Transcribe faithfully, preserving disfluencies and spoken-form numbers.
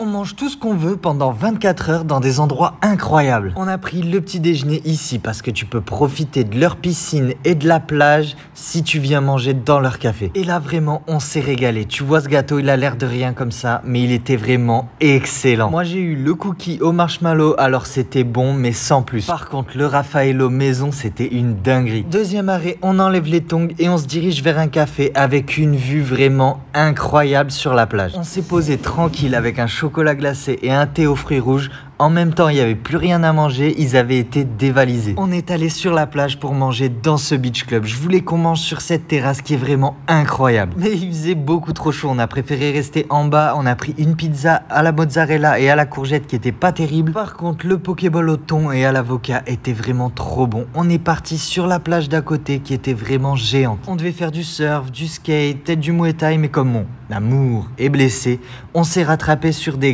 On mange tout ce qu'on veut pendant vingt-quatre heures dans des endroits incroyables. On a pris le petit déjeuner ici parce que tu peux profiter de leur piscine et de la plage si tu viens manger dans leur café. Et là vraiment on s'est régalé. Tu vois ce gâteau, il a l'air de rien comme ça, mais il était vraiment excellent. Moi j'ai eu le cookie au marshmallow, alors c'était bon mais sans plus. Par contre le Raffaello maison c'était une dinguerie. Deuxième arrêt, on enlève les tongs et on se dirige vers un café avec une vue vraiment incroyable sur la plage. On s'est posé tranquille avec un chocolat glacé et un thé aux fruits rouges. En même temps, il n'y avait plus rien à manger, ils avaient été dévalisés. On est allé sur la plage pour manger dans ce beach club. Je voulais qu'on mange sur cette terrasse qui est vraiment incroyable. Mais il faisait beaucoup trop chaud, on a préféré rester en bas. On a pris une pizza à la mozzarella et à la courgette qui était pas terrible. Par contre, le pokéball au thon et à l'avocat était vraiment trop bon. On est parti sur la plage d'à côté qui était vraiment géante. On devait faire du surf, du skate, peut-être du muay thai, mais comme mon amour est blessé, on s'est rattrapé sur des